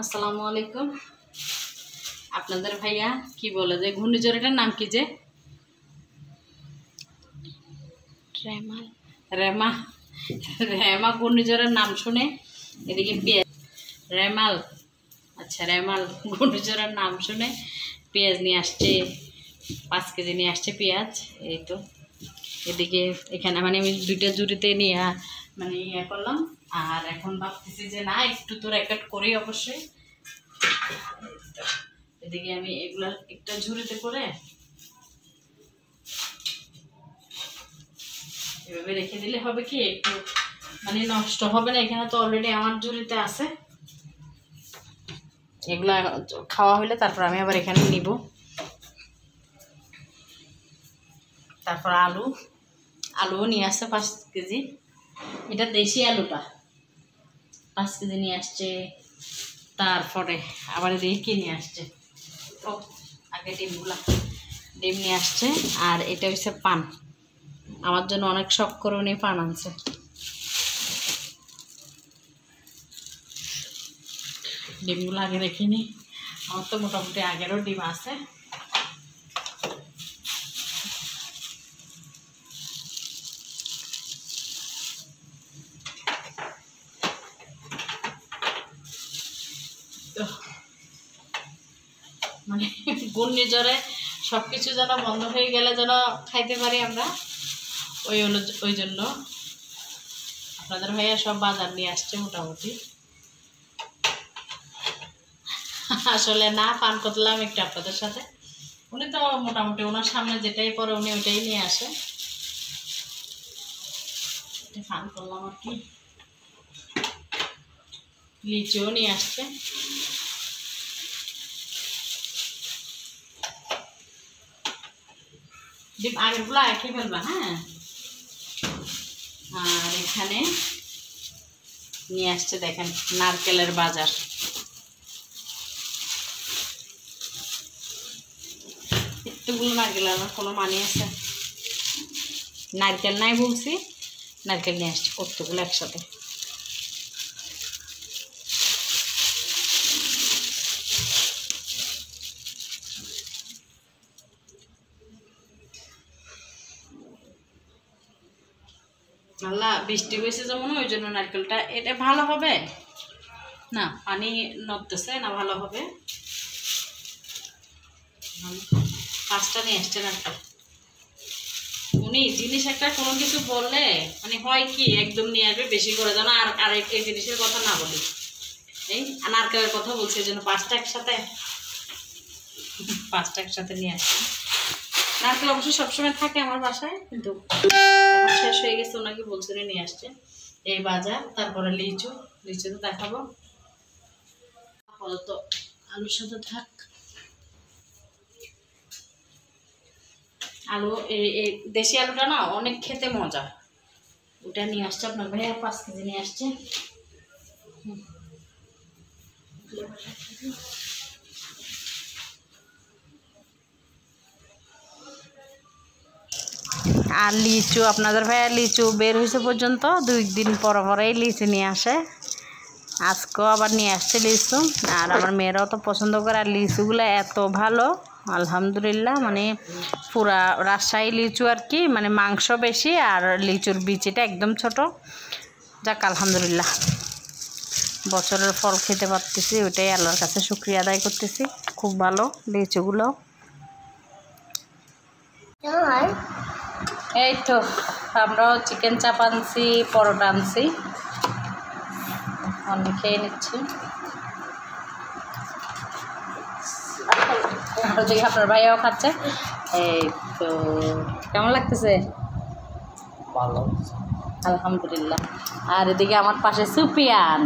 আসসালামু আলাইকুম। আপনাদের ভাইয়া কি বলে যে ঘূর্ণিঝড়টার নাম কি যে রেমা রেমা ঘূর্ণিঝড়ের নাম শুনে এদিকে পেঁয়াজ রেমাল আচ্ছা রেমাল ঘূর্ণিঝড়ের নাম শুনে পেঁয়াজ নিয়ে আসছে 5 কেজি নিয়ে আসছে পেঁয়াজ। এই তো এদিকে এখানে মানে আমি 2টা জুড়িতে নিয়ে মানে ইয়ে করলাম। আর এখন ভাবতেছি যে না একটু তো রেকর্ড করি অবশ্যই। এদিকে আমি এগুলা একটা ঝুড়িতে করে এভাবে রেখে দিলে হবে কি একটু মানে নষ্ট হবে না। এখানে তো অলরেডি আমার ঝুড়িতে আছে, এগুলা খাওয়া হলে তারপর আমি আবার এখানে নিব। তারপর আলুও নিয়ে আসছে 5 কেজি। এটা দেশি আলুটা 5 কেজি নিয়ে আসছে। তারপরে আবার এদিকে কি নিয়ে আসছে, ও আগে ডিম নিয়ে আসছে। আর এটা হচ্ছে পান, আমার জন্য অনেক শখ করে উনি পান আনছে। ডিমগুলো আগে রেখে নিই, আমার তো মোটামুটি আগেরও ডিম আছে। মানে ঘূর্ণিঝড়ে সবকিছু যেন বন্ধ হয়ে গেলে যেন খাইতে পারি আমরা, ওই জন্য আপনাদের ভাইয়া সব বাজার নিয়ে আসছে মোটামুটি। আসলে না পান করলাম একটু আপনাদের সাথে, উনি তো মোটামুটি ওনার সামনে যেটাই পরে উনি ওইটাই নিয়ে আসে, পান করলাম আর কি। লিচুও নিয়ে আসছে। ডিম আগেরগুলো একই ফেলবা, হ্যাঁ। আর এখানে নিয়ে আসছে দেখেন নারকেলের বাজার। এতগুলো নারকেল আমার কোনো মানে আছে? নারকেল নাই বলছি, নারকেল নিয়ে আসছে কতগুলো একসাথে। আল্লাহ বৃষ্টি হয়েছে যেমন ওই জন্য নারকেলটা এটা ভালো হবে না, পানি নড়তেছে না, ভালো হবে। 5টা নিয়ে আসছে নারকেল। উনি জিনিস একটা কোনো কিছু বললে মানে হয় কি একদম নিয়ে আসবে বেশি করে, যেন আর এই জিনিসের কথা না বলি। এই নারকেলের কথা বলছি এই জন্য 5টা একসাথে নিয়ে আসছে। নারকেল অবশ্যই সবসময় থাকে আমার বাসায়, কিন্তু শেষ হয়ে গেছে, ওনাকে বলছিল নিয়ে আসছে। এই বাজার, তারপরে লিচু তো দেখাবো। আপাতত আলুর সাথে থাক। আলু এই দেশি আলুটা না অনেক খেতে মজা, ওটা নিয়ে আসছে আপনার ভাইয়া 5 কেজি নিয়ে আসছে। আর লিচু আপনাদের ভাইয়া লিচু বের হয়েছে পর্যন্ত 2 দিন পরেই লিচু নিয়ে আসে। আজকেও আবার নিয়ে আসছে লিচু। আর আমার মেয়েরাও তো পছন্দ করে, আর লিচুগুলো এত ভালো আলহামদুলিল্লাহ। মানে পুরা রাজশাহী লিচু আর কি, মানে মাংস বেশি আর লিচুর বিচিটা একদম ছোট। যাক আলহামদুলিল্লাহ, বছরের ফল খেতে পারতেছি, ওইটাই আল্লাহর কাছে শুকরিয়া আদায় করতেছি। খুব ভালো লিচুগুলো। এই তো আমরাও চিকেন চাপ আনছি, পরোটা আনছি, আমি খেয়ে নিচ্ছি। আপনার ভাইয়াও খাচ্ছে। এই তো কেমন লাগতেছে? ভালো আলহামদুলিল্লাহ। আর এদিকে আমার পাশে সুপিয়ান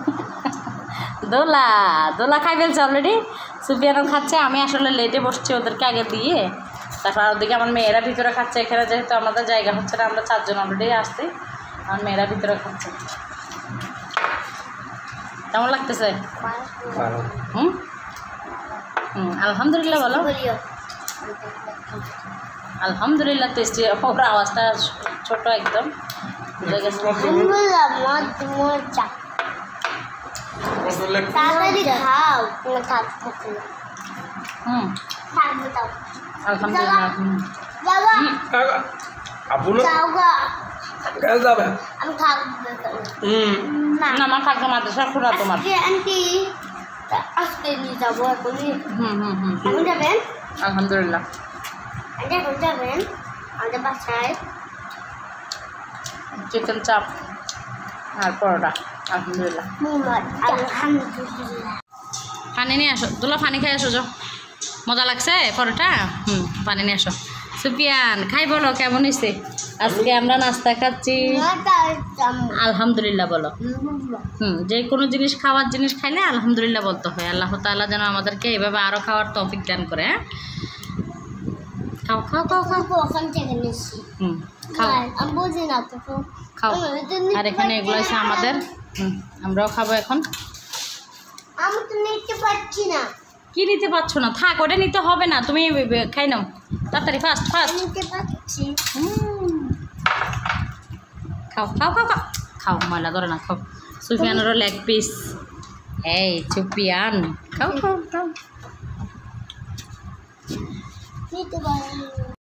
দোলা খাই ফেলছে অলরেডি। সুপিয়ানও খাচ্ছে, আমি আসলে লেটে বসছি ওদেরকে আগে দিয়ে। তারপর ওদিকে আমার মেয়েরা ভিতরে খাচ্ছে। এখানে যেহেতু আমাদের জায়গা হচ্ছে না, আমরা 4 জন অলরেডি আসছি, আমার মেয়েরা ভিতরে খাচ্ছে। কেমন লাগতেছে? আলহামদুলিল্লাহ বলো। আলহামদুলিল্লাহ টেস্টি। ওর আওয়াজটা ছোট একদম বুঝে গেছে। তাড়াতাড়ি খাও তুমি থাকবো থাকবে তাও আলহামদুলিল্লাহ বাবা আপুন যাও গা কাল যাবে আমি থাকবো না আমার থাকবে মাদ্রাসা খোলা তোমার আন্টি আজকে নিয়ে যাবো এখনই হুম এখন যাবেন আলহামদুলিল্লাহ আন্টি এখন যাবেন আমাদের বাসায় চিকেন চাপ আর পরোটা আলহামদুলিল্লাহ আলহামদুলিল্লাহ পানি নিয়ে আসো দুলা পানি খাই আসো যাও মজা লাগছে পরোটা পানি নিয়ে আসো সুপিয়ান খাই বলো কেমন হয়েছে আজকে আমরা নাস্তা খাচ্ছি আলহামদুলিল্লাহ বলো যে কোনো জিনিস খাওয়ার জিনিস খাইলে আলহামদুলিল্লাহ বলতে হয় আল্লাহ তাআলা যেন আমাদেরকে এভাবে আরও খাওয়ার তৌফিক দান করে হ্যাঁ খাও খাও খাও খাও ওখান থেকে নিচ্ছি খাও আমি বুঝি না তো খাও আর এখানে এগুলো আছে আমাদের আমরাও খাবো এখন আমি তো নিতে পারছি না কি নিতে পারছো না থাক ওটা নিতে হবে না তুমি খাই নাও তাড়াতাড়ি ফাস্ট ফাস্ট নিতে পারছি খাও খাও খাও খাও খাও ময়লা ধরে না খাও সুফিয়ানেরও লেগ পিস এই সুফিয়ান খাও খাও খাও নিতে পারি